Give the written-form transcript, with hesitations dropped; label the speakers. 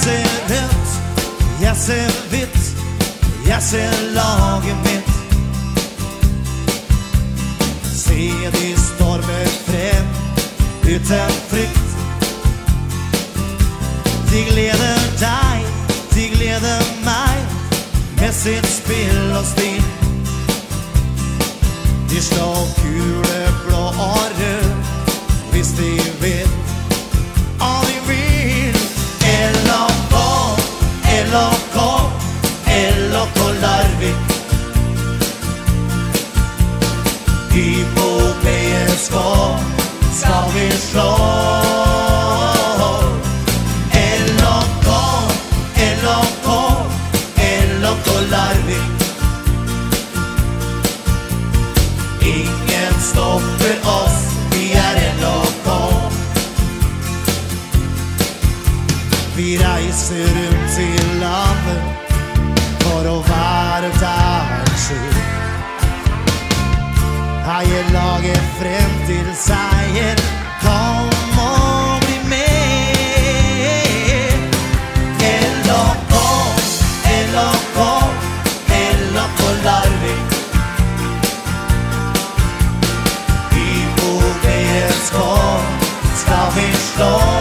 Speaker 1: ser rött, jag ser vitt, jag ser laget mitt. Se de stormer frem uten frykt. De gleder deg, de gleder meg med sitt spill og stil. De slår kule, blå og rød hvis de vil, og de vil. LOK, LOK, LOK Larvik. YBOBSK skal vi slå. LOK, LOK, LOK Larvik. Ingen stopper oss, vi LOK. Vi reiser rundt i landet for å være der selv. Heier laget frem til seier, kom og bli med. LOK, LOK, LOK Larvik. YBOBSK skal vi slå.